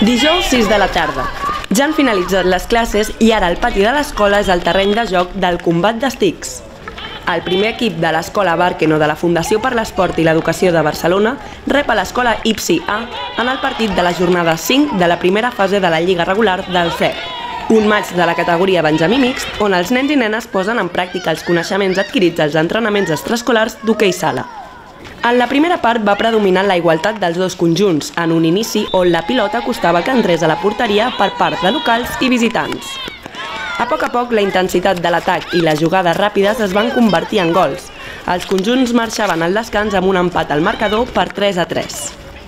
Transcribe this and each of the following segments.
Dijous 6 de la tarda. Ja han finalitzat les classes i ara el pati de l'escola és el terreny de joc del combat d'estics. El primer equip de l'escola Bárqueno de la Fundació per l'Esport i l'Educació de Barcelona rep a l'escola IPSI A en el partit de la jornada 5 de la primera fase de la Lliga regular del CEP, un matx de la categoria Benjamí Mixt on els nens i nenes posen en pràctica els coneixements adquirits als entrenaments extraescolars d'hoquei sala. En la primera part va predominar la igualtat dels dos conjunts, en un inici on la pilota costava que entrés a la porteria per part de locals i visitants. A poc, la intensitat de l'atac i les jugades ràpides es van convertir en gols. Els conjunts marxaven al descans amb un empat al marcador per 3-3.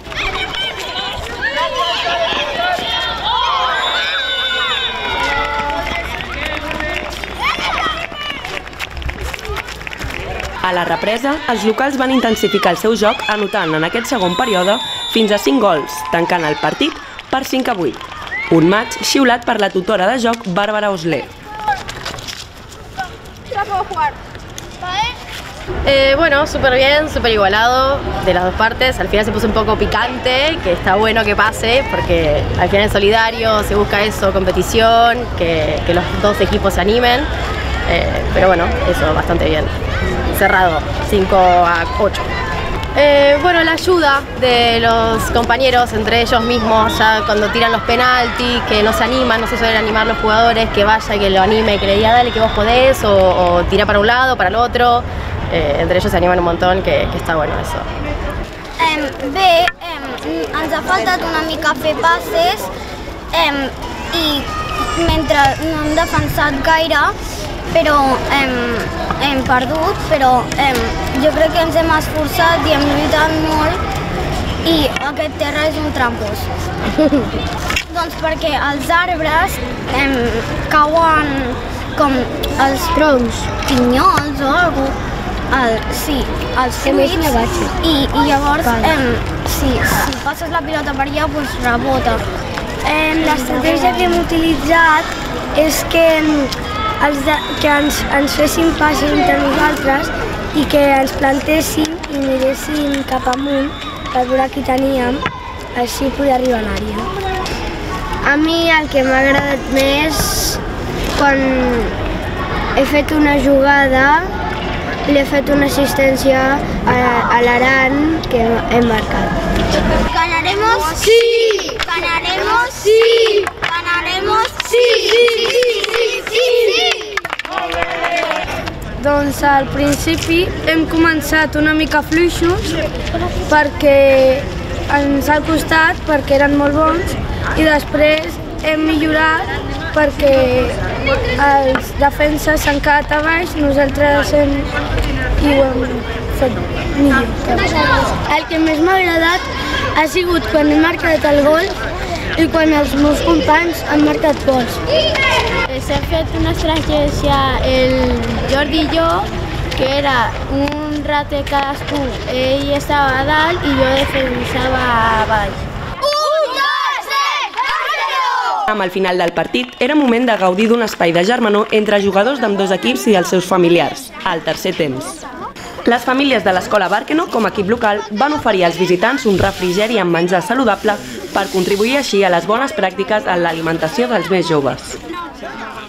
A la represa, els locals van intensificar el seu joc anotant en aquest segon període fins a 5 gols, tancant el partit per 5-8. Un matx xiulat per la tutora de joc Bárbara Osler. Bueno, súper bien, súper igualado de las dos partes. Al final se puso un poco picante, que está bueno que pase, porque al final es solidario, se busca eso, competición, que los dos equipos se animen. Pero bueno, eso bastante bien. Cerrado, 5-8. Bueno, la ayuda de los compañeros entre ellos mismos, ya cuando tiran los penaltis, que no se animan, no se suelen animar los jugadores, que vaya, que lo anime, que le diga dale que vos podés, o tira para un lado, para el otro. Entre ellos se animan un montón, que està bueno eso. Bé, ens ha faltat una mica fer passes i mentre no hem defensat gaire, però hem perdut, però jo crec que ens hem esforçat i hem lluitat molt i aquest terra és un trampós. Doncs perquè els arbres cauen com els troncs, pinyols o alguna cosa. Sí, els fruits, i llavors si passes la pilota per allà, doncs rebota. L'estratègia que hem utilitzat és que ens fessin passes entre nosaltres i que ens plantéssim i miressin cap amunt per veure qui teníem, així poder arribar a l'àrea. A mi el que m'ha agradat més quan he fet una jugada li he fet una assistència a l'Aran que hem marcat. ¿Ganaremos? Sí! ¿Ganaremos? Sí! ¿Ganaremos? Sí! Sí! Doncs al principi hem començat una mica fluixos perquè ens ha costat, perquè eren molt bons, i després hem millorat perquè els defenses s'han quedat a baix, nosaltres ho hem fet millor. El que més m'ha agradat ha sigut quan he marcat el gol i quan els meus companys han marcat gols. S'ha fet una estratègia el Jordi i jo, que era un rate cadascú. Ell estava a dalt i jo defensava a baix. Amb el final del partit, era moment de gaudir d'un espai de germanor entre jugadors d'ambdós equips i els seus familiars, al tercer temps. Les famílies de l'escola Bárqueno, com a equip local, van oferir als visitants un refrigeri amb menjar saludable per contribuir així a les bones pràctiques en l'alimentació dels més joves.